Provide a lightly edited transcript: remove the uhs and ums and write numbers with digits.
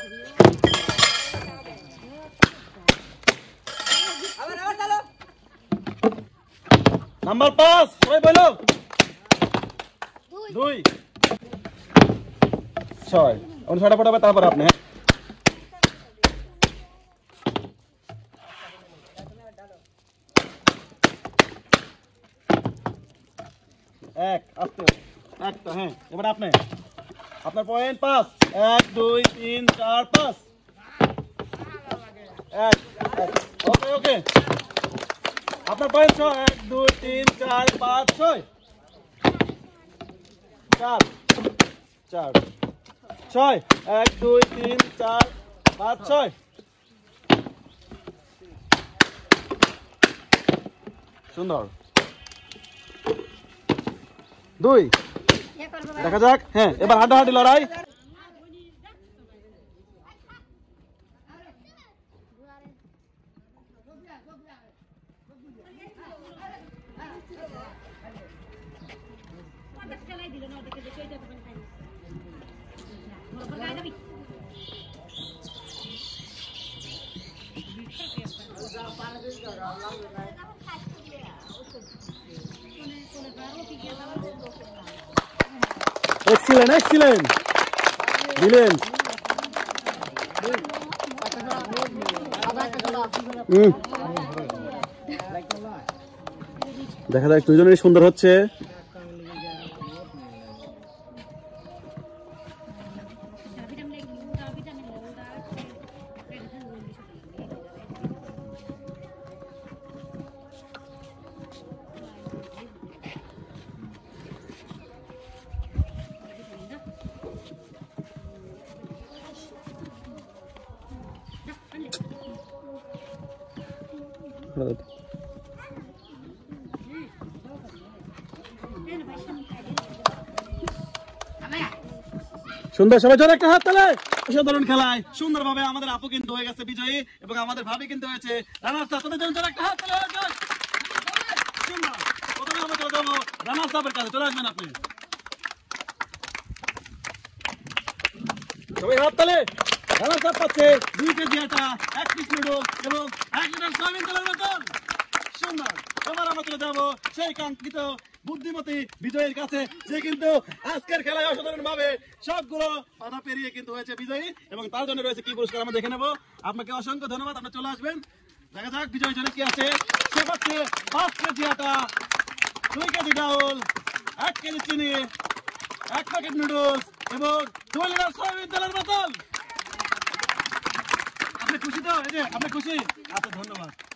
Number 5 সবাই বলো 2 6 উনি ছয়টা পড়াবে তারপর আপনি এক আস্তে একটা হ্যাঁ এবার আপনি আপনার পয়েন্ট 5 1 2 3 4 5 ওকে ওকে আপনার পয়েন্ট 6 1 2 3 4 5 6 4 4 6 1 2 3 4 5 6 সুন্দর 2 দেখা যাক হ্যাঁ এবার হাড্ডাহাড্ডি লড়াই Excellent, excellent. Brilliant. দেখা যাক দুজনেরই সুন্দর হচ্ছে সুন্দর সবাই জোরে একটা হাত তালে অসাধারণ খেলায় সুন্দরভাবে আমাদের আপু কিন্তু হয়ে গেছে বিজয়ী এবং আমাদের ভাবি কিন্তু হয়েছে রানার্স আপ তাদের জন্য জোরে একটা হাত তালে সুন্দর প্রথমে আমরা চলে যাবো রানার্স আপের কাছে চলে আসবেন আপনি সবাই হাত তালে রানার্স আপ পাচ্ছে 2 কেজি আটা 1 পিস নুডলস এবং 1 লিটার সয়াবিন তেলের বোতল সুন্দর এবার আমরা চলে যাবো সেই কাঙ্ক্ষিত বুদ্ধিমতী বিজয়ীর কাছে যে কিন্তু আজকের খেলায় অসাধারণ ভাবে সবগুলো বাধা পেরিয়ে কিন্তু হয়েছে বিজয়ী এবং তার জন্য রয়েছে কি পুরস্কার আমরা দেখে নেব আপনাকে অসংখ্য ধন্যবাদ আপনি চলে আসবেন দেখা যাক বিজয়ীর জন্য কি আছে সে পাচ্ছে 5 কেজি আটা 2 কেজি ডাউল 1 কেজি চিনি 1 প্যাকেট নুডলস এবং 2 লিটার সয়াবিন তেলের বোতল আপনি খুশি তো এই যে আপনি খুশি আচ্ছা ধন্যবাদ